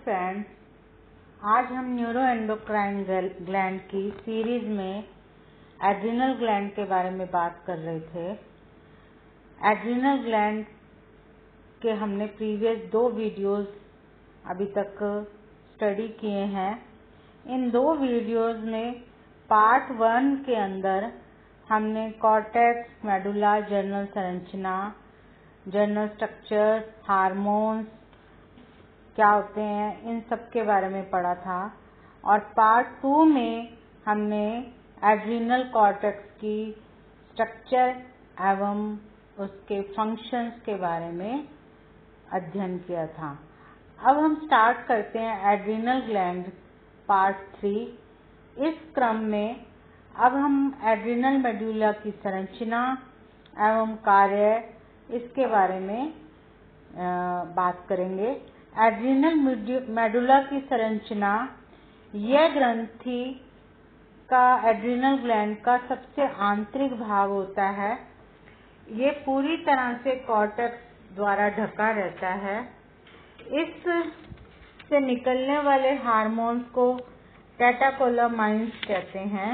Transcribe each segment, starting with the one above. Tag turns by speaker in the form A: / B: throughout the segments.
A: Friends, आज हम neuroendocrine gland की सीरीज में एड्रिनल ग्लैंड के बारे में बात कर रहे थे। एड्रिनल ग्लैंड के हमने प्रीवियस 2 वीडियोस अभी तक स्टडी किए हैं। इन 2 वीडियोस में पार्ट 1 के अंदर हमने कॉर्टेक्स, मेडुला, जर्नल संरचना, जर्नल स्ट्रक्चर, हार्मोन्स क्या होते हैं, इन सब के बारे में पढ़ा था। और पार्ट 2 में हमने एड्रिनल कॉर्टेक्स की स्ट्रक्चर एवं उसके फंक्शंस के बारे में अध्ययन किया था। अब हम स्टार्ट करते हैं एड्रिनल ग्लैंड पार्ट 3। इस क्रम में अब हम एड्रिनल मेडुला की संरचना एवं कार्य इसके बारे में बात करेंगे। एड्रिनल मेडुला की संरचना, यह ग्रंथि का एड्रिनल ग्लैंड का सबसे आंतरिक भाग होता है। ये पूरी तरह से कॉर्टेक्स द्वारा ढका रहता है। इस से निकलने वाले हार्मोन्स को कैटेकोलामाइन्स कहते हैं।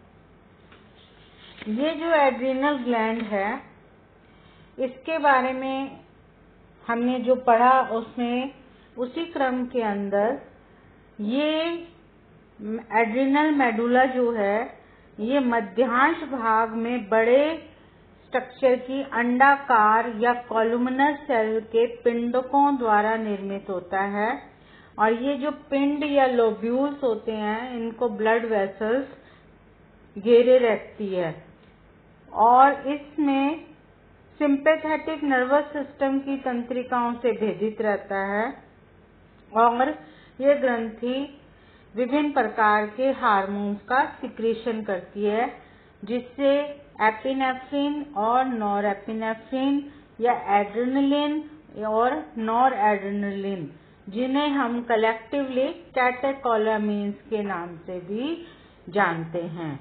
A: ये जो एड्रिनल ग्लैंड है, इसके बारे में हमने जो पढ़ा उसमें उसी क्रम के अंदर ये एड्रिनल मेडुला जो है, ये मध्यांश भाग में बड़े स्ट्रक्चर की अंडाकार या कॉलुमनर सेल के पिंडकों द्वारा निर्मित होता है। और ये जो पिंड या लोब्यूल्स होते हैं, इनको ब्लड वेसल्स घेरे रखती है और इसमें सिंपैथेटिक नर्वस सिस्टम की तंत्रिकाओं से भेदित रहता है। और ये ग्रंथि विभिन्न प्रकार के हार्मोन्स का सिक्रीशन करती है, जिससे एपिनेफ्रिन और नॉरएपिनेफ्रिन या एड्रेनलिन और नॉरएड्रेनलिन, जिन्हें हम कलेक्टिवली कैटेकोलामीन्स के नाम से भी जानते हैं।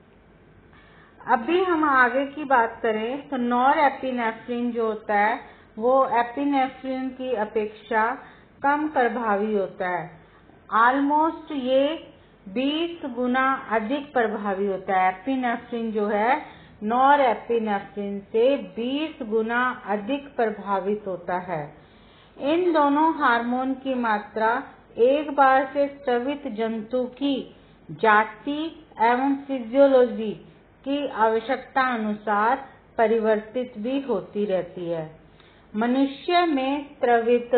A: अभी हम आगे की बात करें तो नॉरएपिनेफ्रिन जो होता है वो एपिनेफ्रिन की अपेक्षा कम प्रभावी होता है। ऑलमोस्ट ये 20 गुना अधिक प्रभावी होता है। एपिनेफ्रिन जो है नॉरएपिनेफ्रिन से 20 गुना अधिक प्रभावित होता है। इन दोनों हार्मोन की मात्रा एक बार से स्रवित जंतु की जाति एवं फिजियोलॉजी की आवश्यकता अनुसार परिवर्तित भी होती रहती है। मनुष्य में स्रवित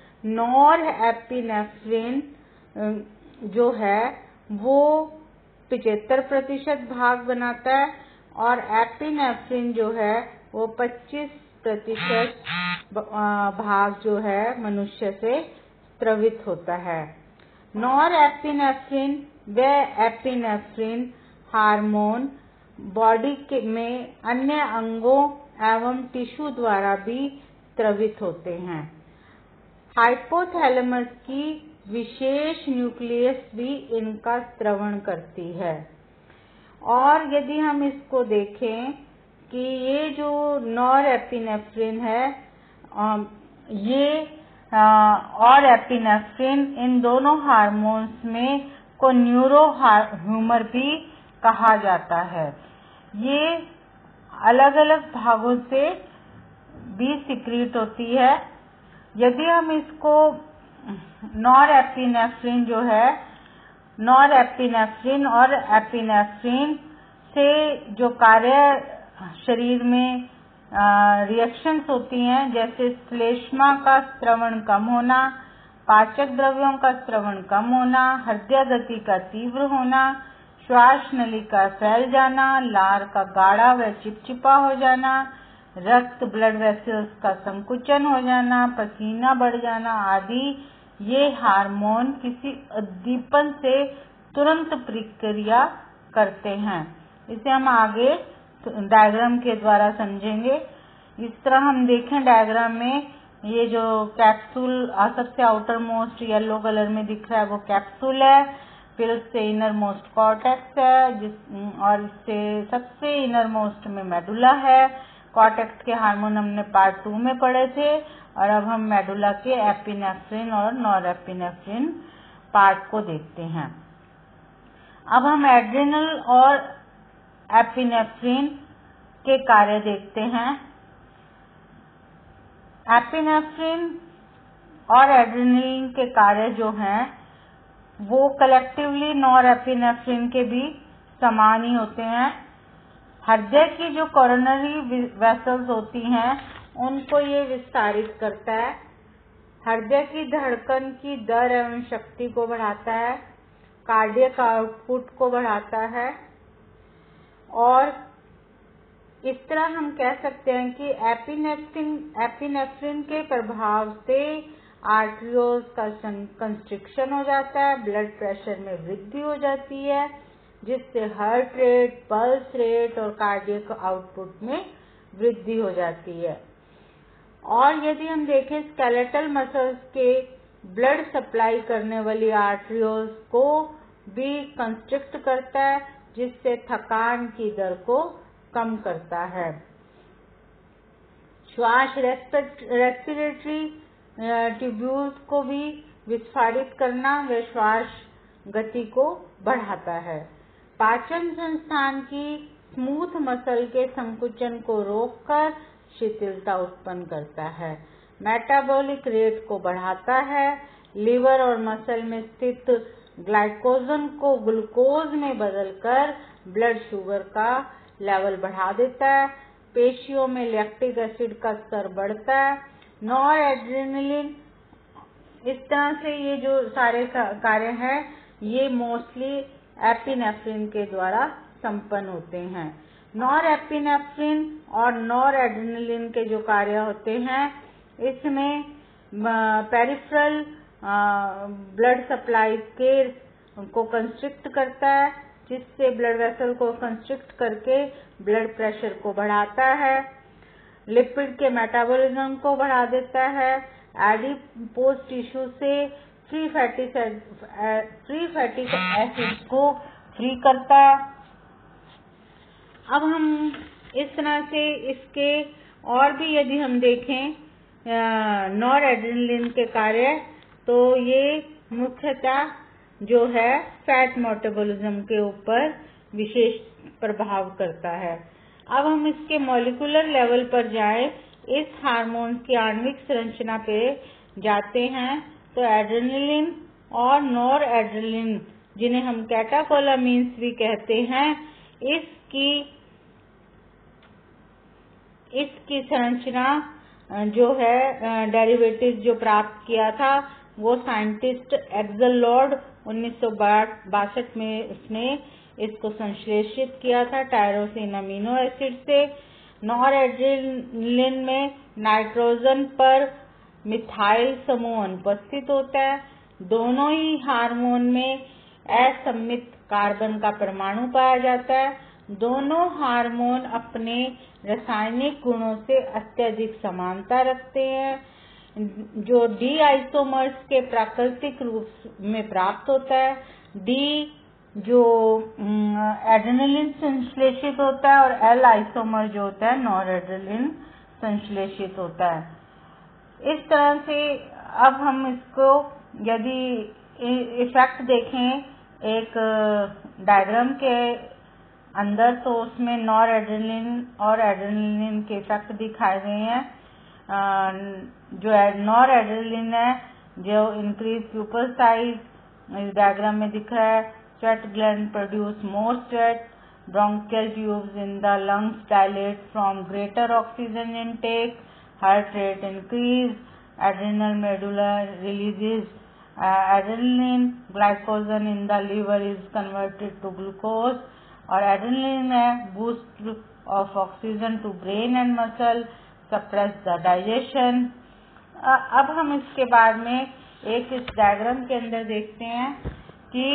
A: नॉरएपिनेफ्रिन जो है वो 75% भाग बनाता है और एपिनेफ्रिन जो है वो 25% भाग जो है मनुष्य से स्रवित होता है। नॉरएपिनेफ्रिन व एपिनेफ्रिन हार्मोन बॉडी में अन्य अंगों एवं टिश्यू द्वारा भी स्रवित होते हैं। हाइपोथैलेमस की विशेष न्यूक्लियस भी इनका स्रवण करती है। और यदि हम इसको देखें कि ये जो नॉरएपिनेफ्रिन है, ये और एपिनेफ्रिन, इन दोनों हार्मोन्स में को न्यूरोह्यूमर भी कहा जाता है। ये अलग अलग भागों से भी सिक्रीट होती है। यदि हम इसको नॉरएपिनेफ्रिन जो है, नॉरएपिनेफ्रिन और एपिनेफ्रिन से जो कार्य शरीर में रिएक्शंस होती हैं, जैसे श्लेष्मा का स्रवण कम होना, पाचक द्रव्यों का स्रवण कम होना, हृदय गति का तीव्र होना, श्वास नली का फैल जाना, लार का गाढ़ा व चिपचिपा हो जाना, रक्त ब्लड वेसल्स का संकुचन हो जाना, पसीना बढ़ जाना आदि, ये हार्मोन किसी उद्दीपन से तुरंत प्रतिक्रिया करते हैं। इसे हम आगे डायग्राम के द्वारा समझेंगे। इस तरह हम देखें डायग्राम में, ये जो कैप्सूल सबसे आउटर मोस्ट येलो कलर में दिख रहा है वो कैप्सूल है, फिर उससे इनर मोस्ट कॉर्टेक्स है, और इससे सबसे इनर मोस्ट में मेडुला है। कॉर्टेक्स के हार्मोन हमने पार्ट 2 में पढ़े थे और अब हम मेडुला के एपिनेफ्रिन और नॉरएपिनेफ्रिन पार्ट को देखते हैं। अब हम एड्रिनल और एपिनेफ्रिन के कार्य देखते हैं। एपिनेफ्रिन और एड्रेनलिन के कार्य जो हैं वो कलेक्टिवली नॉरएपिनेफ्रिन के भी समान ही होते हैं। हृदय की जो कोरोनरी वेसल्स होती हैं उनको ये विस्तारित करता है, हृदय की धड़कन की दर एवं शक्ति को बढ़ाता है, कार्डियक आउटपुट को बढ़ाता है और इस तरह हम कह सकते हैं कि एपिनेफ्रिन के प्रभाव से आर्टरियोल्स का कंस्ट्रिक्शन हो जाता है, ब्लड प्रेशर में वृद्धि हो जाती है, जिससे हार्ट रेट, पल्स रेट और कार्डियक आउटपुट में वृद्धि हो जाती है। और यदि हम देखें स्केलेटल मसल्स के ब्लड सप्लाई करने वाली आर्टरियोल्स को भी कंस्ट्रिक्ट करता है, जिससे थकान की दर को कम करता है। श्वास रेस्पिरेटरी ट्यूब्यूल्स को भी विस्फारित करना व श्वास गति को बढ़ाता है। पाचन संस्थान की स्मूथ मसल के संकुचन को रोककर शिथिलता उत्पन्न करता है। मेटाबॉलिक रेट को बढ़ाता है। लिवर और मसल में स्थित ग्लाइकोजन को ग्लूकोज में बदलकर ब्लड शुगर का लेवल बढ़ा देता है। पेशियों में लैक्टिक एसिड का स्तर बढ़ता है। नॉरएड्रेनालिन, इस तरह से ये जो सारे कार्य हैं ये मोस्टली एपिनेफ्रिन के द्वारा संपन्न होते हैं। नॉरएपिनेफ्रिन और नॉरएड्रेनालिन के जो कार्य होते हैं इसमें पेरिफेरल ब्लड सप्लाई को कंस्ट्रिक्ट करता है, जिससे ब्लड वेसल को कंस्ट्रिक्ट करके ब्लड प्रेशर को बढ़ाता है, लिपिड के मेटाबॉलिज्म को बढ़ा देता है, एडिपोज टिश्यू से फ्री फैटी एसिड्स को फ्री करता है। अब हम इस तरह से इसके और भी यदि हम देखें नॉरएड्रेनालिन के कार्य, तो ये मुख्यतः जो है फैट मेटाबॉलिज्म के ऊपर विशेष प्रभाव करता है। अब हम इसके मॉलिक्यूलर लेवल पर जाएं, इस हार्मोन की आणविक संरचना पे जाते हैं, तो एड्रेनालिन और नॉरएड्रेनालिन, जिन्हें हम कैटेकोलामीन्स भी कहते हैं, इसकी संरचना जो है डेरिवेटिव जो प्राप्त किया था वो साइंटिस्ट एक्सेल लॉर्ड 1962 में उसने इसको संश्लेषित किया था टायरोसिन अमीनो एसिड से। नॉरएड्रेनालिन में नाइट्रोजन पर मिथाइल समूह अनुपस्थित होता है। दोनों ही हार्मोन में असममित कार्बन का परमाणु पाया जाता है। दोनों हार्मोन अपने रासायनिक गुणों से अत्यधिक समानता रखते हैं, जो डी आइसोमर्स के प्राकृतिक रूप में प्राप्त होता है। डी जो एड्रेनालिन संश्लेषित होता है और एल आइसोमर जो होता है नॉरएड्रेनालिन संश्लेषित होता है। इस तरह से अब हम इसको यदि इफेक्ट देखें एक डायग्राम के अंदर, तो उसमें नॉरएड्रेनालिन और एड्रेनालिन के इफेक्ट दिखाए गए हैं। जो नॉरएड्रेनालिन है जो इंक्रीज प्यूपल साइज इस डायग्राम में दिख रहा है। Sweat gland produce more sweat, bronchial tubes in the lungs dilate from greater oxygen intake, heart rate increase, adrenal medulla releases adrenaline, glycogen in the liver is converted to glucose, और adrenaline है boost of oxygen to brain and muscle, suppress the digestion. अब हम इसके बाद में एक इस diagram के अंदर देखते हैं कि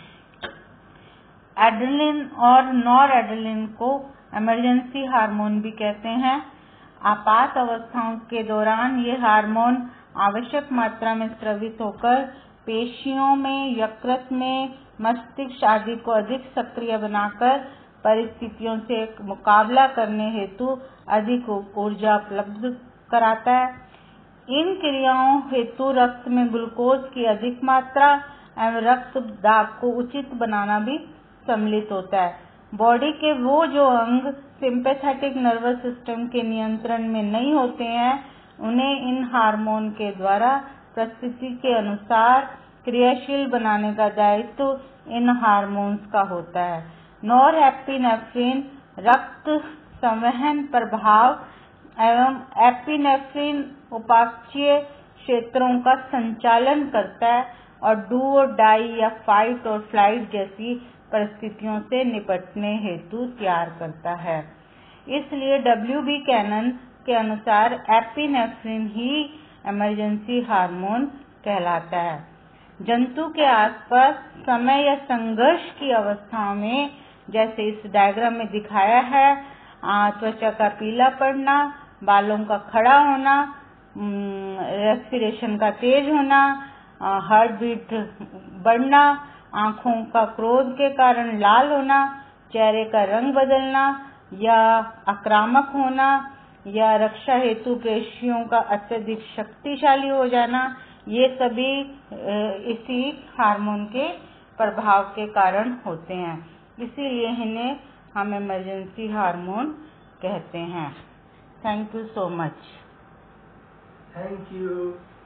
A: एड्रेनालिन और नॉरएड्रेनालिन को इमरजेंसी हार्मोन भी कहते हैं। आपात अवस्थाओं के दौरान ये हार्मोन आवश्यक मात्रा में स्रावित होकर पेशियों में, यकृत में, मस्तिष्क आदि को अधिक सक्रिय बनाकर परिस्थितियों से मुकाबला करने हेतु अधिक ऊर्जा उपलब्ध कराता है। इन क्रियाओं हेतु रक्त में ग्लूकोज की अधिक मात्रा एवं रक्त दाब को उचित बनाना भी सम्मिलित होता है। बॉडी के वो जो अंग सिंपैथेटिक नर्वस सिस्टम के नियंत्रण में नहीं होते हैं, उन्हें इन हार्मोन के द्वारा परिस्थिति के अनुसार क्रियाशील बनाने का दायित्व इन हार्मोन्स का होता है। नॉरएपिनेफ्रिन रक्त संवहन प्रभाव एवं एपिनेफ्रिन उपापचयी क्षेत्रों का संचालन करता है और डू और डाई या फाइट और फ्लाइट जैसी परिस्थितियों से निपटने हेतु तैयार करता है। इसलिए W.B. कैनन के अनुसार एपिनेफ्रिन ही इमरजेंसी हार्मोन कहलाता है। जंतु के आसपास समय या संघर्ष की अवस्थाओं में, जैसे इस डायग्राम में दिखाया है, त्वचा का पीला पड़ना, बालों का खड़ा होना, रेस्पिरेशन का तेज होना, हार्ट बीट बढ़ना, आंखों का क्रोध के कारण लाल होना, चेहरे का रंग बदलना या आक्रामक होना या रक्षा हेतु पेशियों का अत्यधिक शक्तिशाली हो जाना, ये सभी इसी हार्मोन के प्रभाव के कारण होते हैं। इसीलिए इन्हें हम इमरजेंसी हार्मोन कहते हैं। Thank you so much.
B: Thank you.